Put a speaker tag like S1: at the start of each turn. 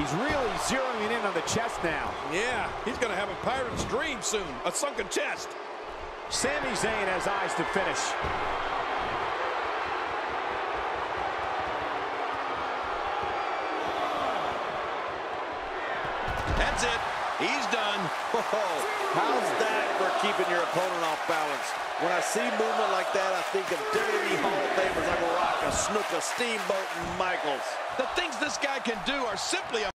S1: He's really zeroing in on the chest now.
S2: Yeah, he's going to have a pirate's dream soon. A sunken chest.
S1: Sami Zayn has eyes to finish.
S2: That's it. He's done.
S3: Oh, how's that for keeping your opponent off balance? When I see movement like that, I think of WWE Hall of Famers like Rock, Snuka, Steamboat, and Michaels.
S2: The things this guy can do are simply